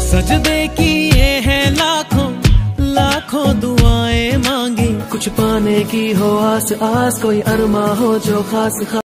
सजदे किए हैं लाखों लाखों दुआएं मांगी, कुछ पाने की हो आस आस, कोई अरमा हो जो खास खास।